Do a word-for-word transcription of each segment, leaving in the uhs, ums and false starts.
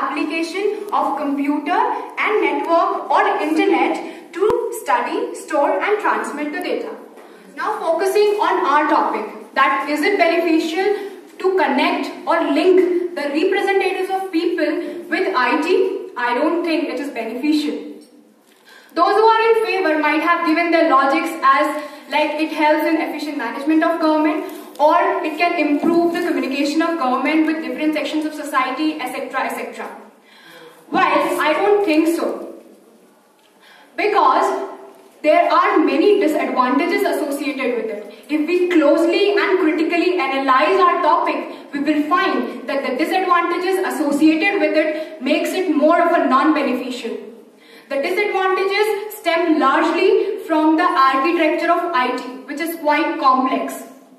application of computer and network or internet to study, store and transmit the data. Now focusing on our topic, that is it beneficial to connect or link the representatives of people with I T? I don't think it is beneficial. Those who are in favor might have given their logics as like it helps in efficient management of government, or it can improve the communication of government with different sections of society, et cetera, et cetera. While I don't think so, because there are many disadvantages associated with it. If we closely and critically analyze our topic, we will find that the disadvantages associated with it makes it more of a non-beneficial. The disadvantages stem largely from the architecture of I T, which is quite complex.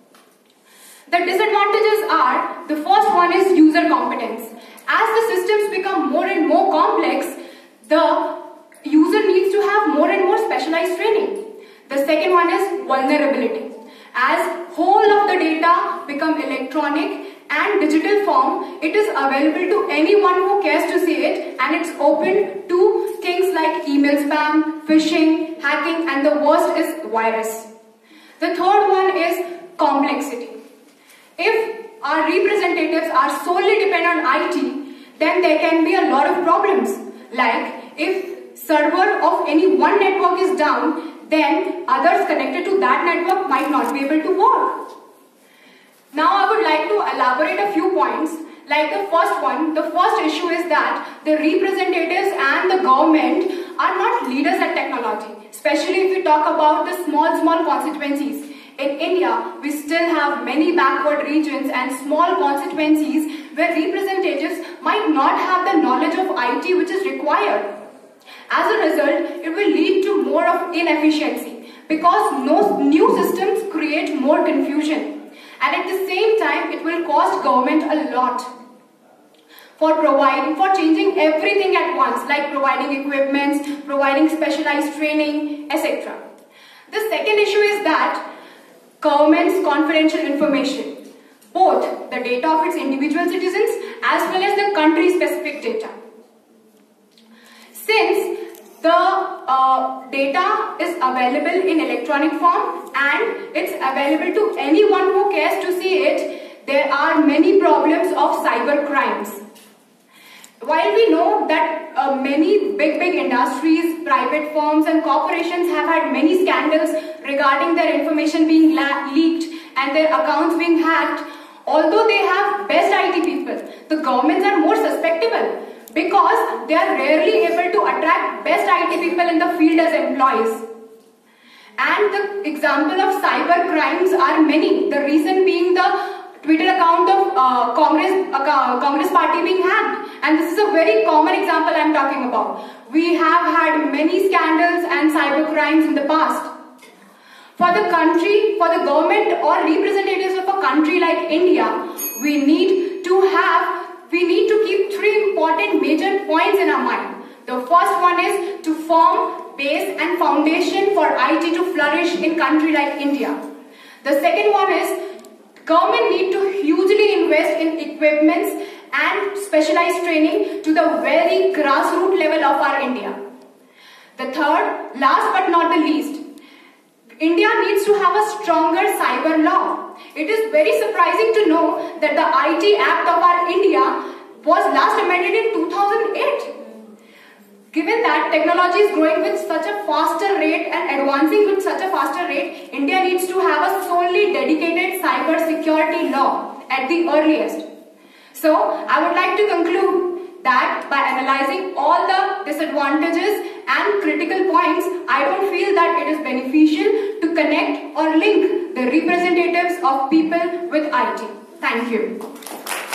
The disadvantages are, the first one is user competence. As the systems become more and more complex, the user needs to have more and more specialized training. The second one is vulnerability. As whole of the data become electronic and digital form, it is available to anyone who cares to see it, and it's open to things like email spam, phishing, hacking, and the worst is virus. The third one is complexity. If our representatives are solely dependent on I T, then there can be a lot of problems. Like if server of any one network is down, then others connected to that network might not be able to work. Now I would like to elaborate a few points. Like the first one, the first issue is that the representatives and the government are not leaders at technology, especially if we talk about the small, small constituencies. In India, we still have many backward regions and small constituencies where representatives might not have the knowledge of I T which is required. As a result, it will lead to more of inefficiency because no new systems create more confusion. And at the same time, it will cost government a lot for providing, for changing everything at once, like providing equipments, providing specialized training, et cetera. The second issue is that government's confidential information, both the data of its individual citizens as well as the country-specific data. Since the uh, data is available in electronic form and it's available to anyone who cares to see it, there are many problems of cyber crimes. While we know that uh, many big, big industries, private firms and corporations have had many scandals regarding their information being leaked and their accounts being hacked, although they have best I T people, the governments are more susceptible because they are rarely able to attract best I T people in the field as employees. And the example of cyber crimes are many, the reason being the Twitter account of uh, Congress, uh, Congress party being hacked. And this is a very common example I am talking about. We have had many scandals and cyber crimes in the past. For the country, for the government or representatives of a country like India, we need to have, we need to keep three important major points in our mind. The first one is to form base and foundation for I T to flourish in country like India. The second one is government need to hugely invest in equipments and specialized training to the very grassroots level of our India. The third, last but not the least, India needs to have a stronger cyber law. It is very surprising to know that the I T Act of our India was last amended in two thousand eight. Given that technology is growing with such a faster rate and advancing with such a faster rate, India needs to have a solely dedicated cyber security law at the earliest. So, I would like to conclude that by analyzing all the disadvantages and critical points, I don't feel that it is beneficial to connect or link the representatives of people with I T. Thank you.